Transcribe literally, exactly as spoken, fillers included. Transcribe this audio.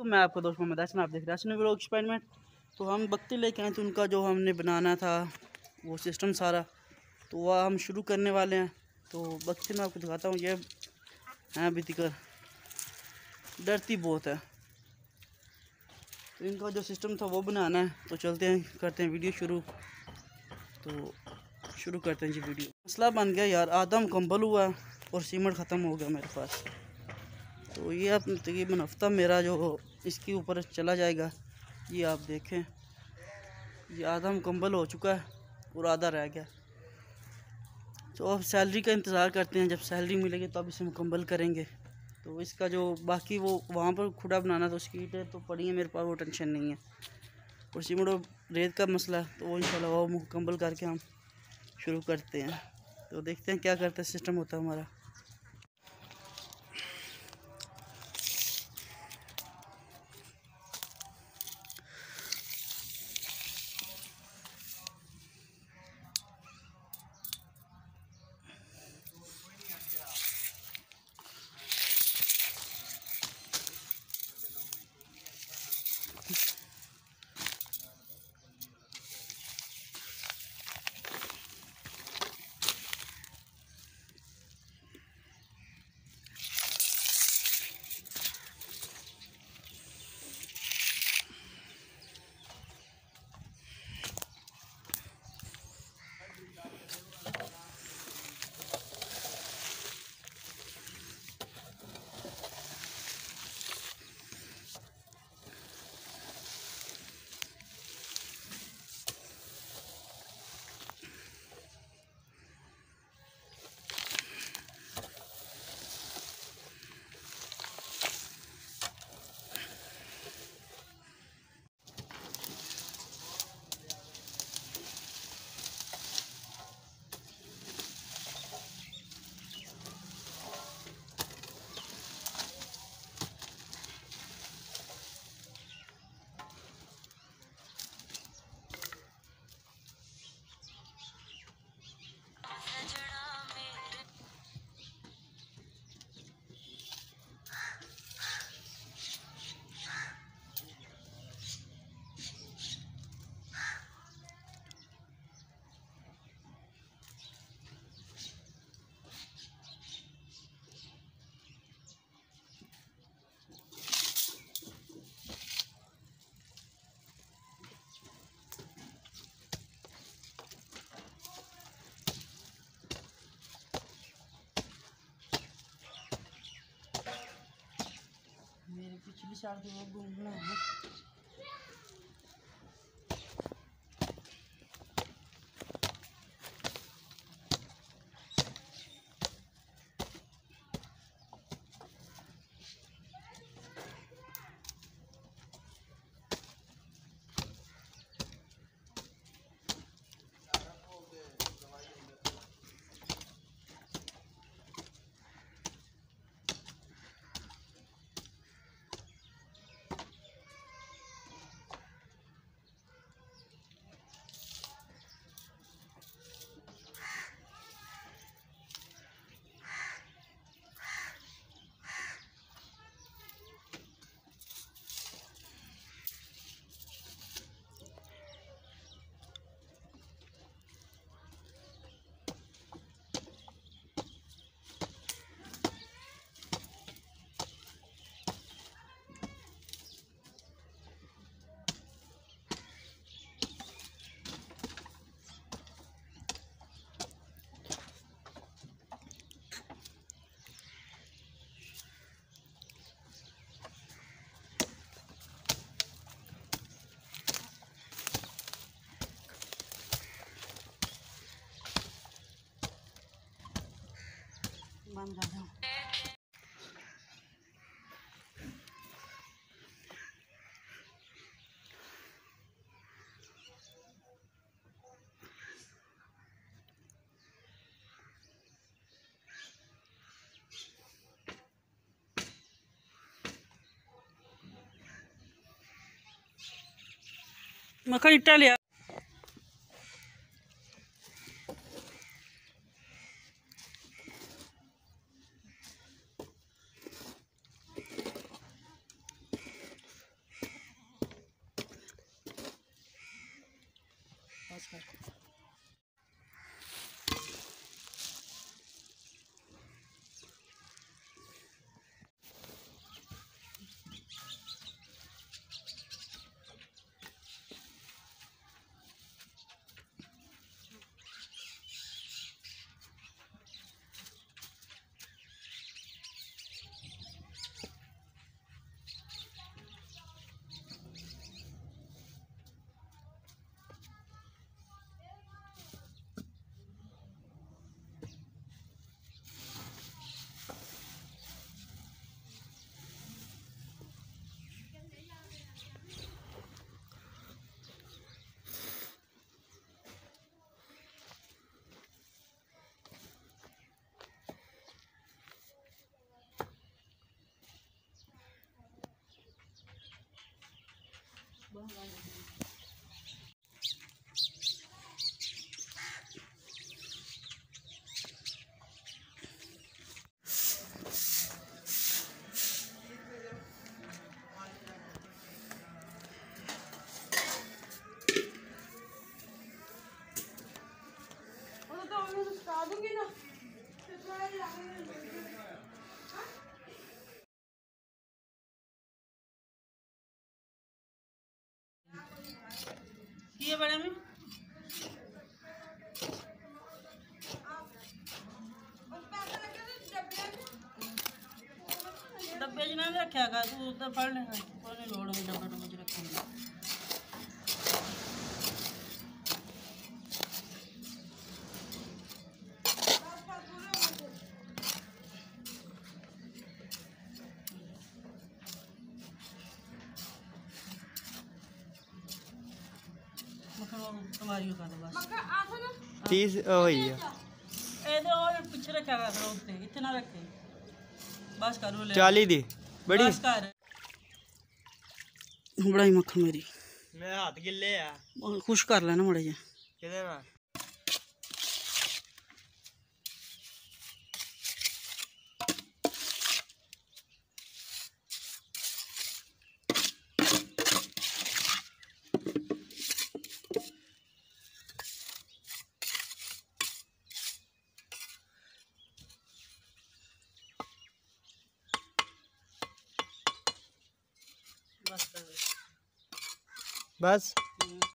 मैं आपका दोस्त मोहम्मद ahsan, आप देख रहे हैं ahsanvlogsexperiment एक्सपेरिमेंट। तो हम बकते लेके आए तो उनका जो हमने बनाना था वो सिस्टम सारा, तो वह हम शुरू करने वाले हैं। तो बकते मैं आपको दिखाता हूँ। ये हैं अभी तक डरती बहुत है, तो इनका जो सिस्टम था वो बनाना है। तो चलते हैं, करते हैं वीडियो शुरू। तो शुरू करते हैं जी वीडियो। मसला बन गया यार, आधा मुकम्मल हुआ और सीमेंट ख़त्म हो गया मेरे पास। तो ये अब तकरीबन हफ्ता मेरा जो इसके ऊपर चला जाएगा। ये आप देखें, ये आधा मुकम्मल हो चुका है और आधा रह गया। तो अब सैलरी का इंतज़ार करते हैं, जब सैलरी मिलेगी तब इसे मुकम्मल करेंगे। तो इसका जो बाकी वो वहाँ पर खुदा बनाना, तो उसकी ईंटें तो पड़ी हैं मेरे पास, वो टेंशन नहीं है। और सीमेंट और रेत का मसला है, तो वो इंशाल्लाह वो मुकम्मल करके हम शुरू करते हैं। तो देखते हैं क्या करते हैं, सिस्टम होता है हमारा। मेरे पिछली साल की वो घूमना है। बंद कर दो। मक्खन इट्टा लिया। ये बड़े में डब्बे च ना रखा कर तू उधर फड़ लेगा कोई लोड़ होगी डब्बे डब्बे च रखेंगे तुम्हारी का बस तीस वही है ए दे और पीछे रखा कर उत्ते इतना रखे बस करो ले चाली दी बड़ी बस कर बड़ाई मक्खन मेरी मेरे हाथ गिले है खुश कर लेना मड़े जे किधर ना बस कर बस